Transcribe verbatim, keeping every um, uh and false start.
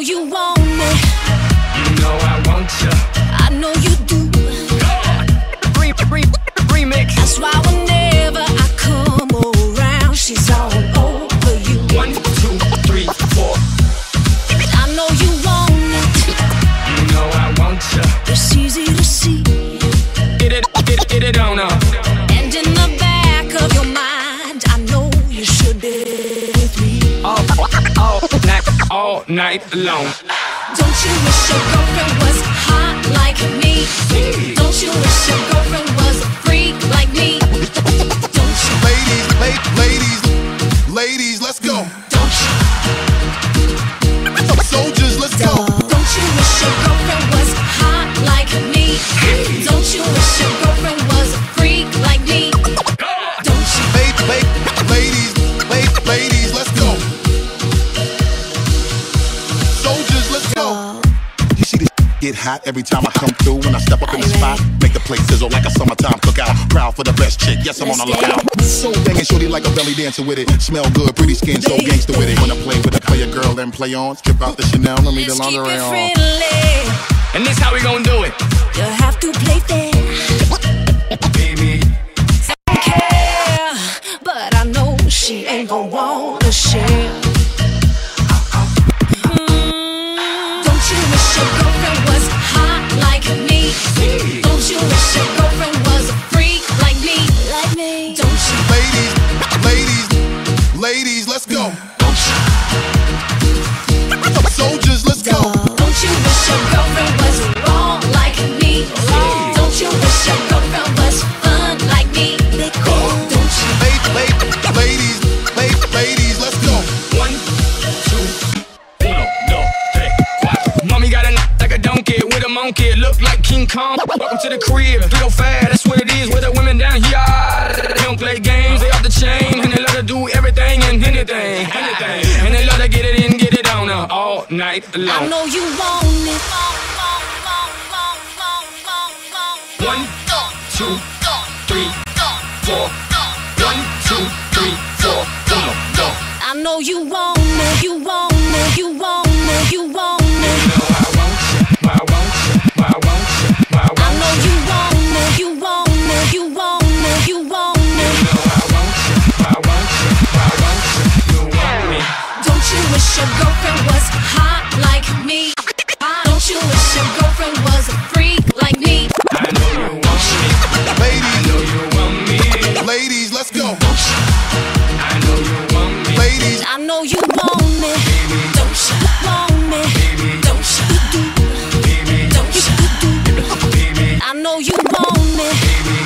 you want me. You know I want you. I know you do. Re re remix. That's why whenever I come around, she's all over you. One, two, three, four. I know you want it. You know I want you. It's easy to see. Get it, get it, get it on up. And in the back of your mind, I know you should be with me. All, all night, all night long. Don't you wish your girlfriend was hot like me? Don't you wish your girlfriend was a freak like me? Don't you? Ladies, la- ladies, ladies, let's go. Don't you? Soldiers, let's go. Don't you wish your girlfriend was hot like me? Don't you wish your girlfriend was a freak like me? Don't you? La- la- ladies, la- ladies, let's go. Soldiers, let's go. You see this get hot every time I come through. When I step up in the spot, make the place sizzle like a summertime cookout. Proud for the best chick, yes, I'm on the lookout. So banging, shorty like a belly dancer with it. Smell good, pretty skin, so gangster with it. Wanna play with a player girl, then play on. Strip out the Chanel and leave the Let's keep lingerie it on. friendly. And this how we gon' do it, You have to play fair. baby. I care, but I know she ain't gon' wanna share. Mm, don't you wish your girlfriend was hot like me? Don't you wish your girlfriend was a freak like me? Like me? Don't you? Ladies, ladies, ladies, let's go. Don't you? Soldiers, let's go. Don't you wish your girlfriend was wrong like me? Don't you wish your girlfriend was fun like me? Don't you? La- la- ladies, la- ladies, let's go. One, two, uno, dos, tres, cuatro. Mommy got a knock like a donkey with a monkey. Look like King Kong. Welcome to the crib. three oh five, that's what it is with the women down here. They don't play games, they off the chain. And they love to do everything and anything. Anything. And they love to get it in, get it on uh, all night I long. know you want it. One, two, three, four. One, two, three, four. Uno, dos. I know you want it. You want it. You want it. You want it. You know I want you, I want you, I want you, I want you. I know you want it. You want it. You want it. You want it. You know I want you, I want you, I want you. You want me. Don't you wish your girlfriend was hot like me? Don't you wish your girlfriend was a freak like me? I know you want me. I Ladies, know you want me. ladies, let's go. I know you want me. Ladies, I know you want me. Don't you want me? Don't you do? Baby, Don't you do? baby, I know you want me. baby,